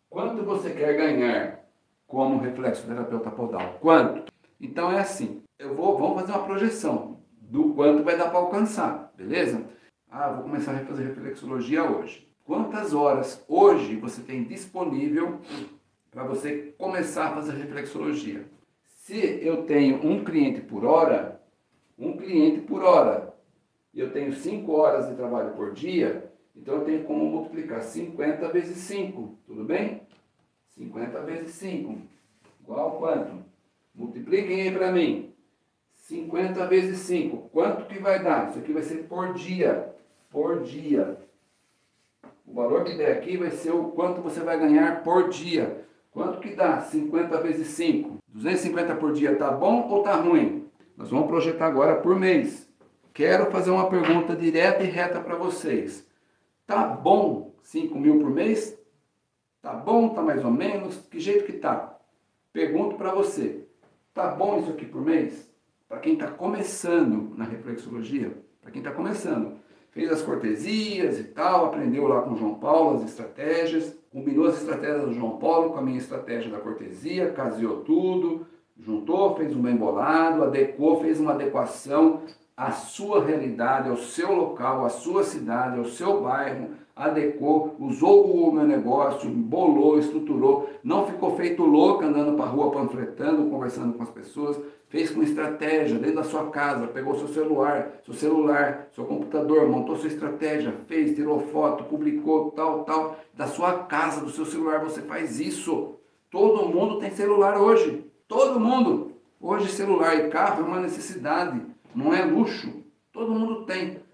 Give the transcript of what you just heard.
Quanto você quer ganhar como reflexoterapeuta podal? Quanto? Então é assim, vamos fazer uma projeção do quanto vai dar para alcançar, beleza? Vou começar a fazer reflexologia hoje. Quantas horas hoje você tem disponível para você começar a fazer reflexologia? Se eu tenho um cliente por hora, e eu tenho 5 horas de trabalho por dia, então eu tenho como multiplicar 50 vezes 5, tudo bem? 50 vezes 5, igual a quanto? Multipliquem aí para mim. 50 vezes 5, quanto que vai dar? Isso aqui vai ser por dia. Por dia. O valor que der aqui vai ser o quanto você vai ganhar por dia. Quanto que dá 50 vezes 5? 250 por dia tá bom ou tá ruim? Nós vamos projetar agora por mês. Quero fazer uma pergunta direta e reta para vocês. Tá bom 5 mil por mês? Tá bom? Tá mais ou menos? Que jeito que tá? Pergunto para você. Tá bom isso aqui por mês? Para quem está começando na reflexologia, para quem está começando, fez as cortesias e tal, aprendeu lá com o João Paulo as estratégias, combinou as estratégias do João Paulo com a minha estratégia da cortesia, caseou tudo, juntou, fez um bem bolado, adequou, fez uma adequação à sua realidade, ao seu local, à sua cidade, ao seu bairro, adequou, usou o meu negócio, bolou, estruturou, não ficou feito louco andando para a rua panfletando, conversando com as pessoas, fez com estratégia dentro da sua casa, pegou seu celular, seu computador, montou sua estratégia, fez, tirou foto, publicou, tal, da sua casa, do seu celular, você faz isso. Todo mundo tem celular hoje, todo mundo. Hoje celular e carro é uma necessidade, não é luxo, todo mundo tem.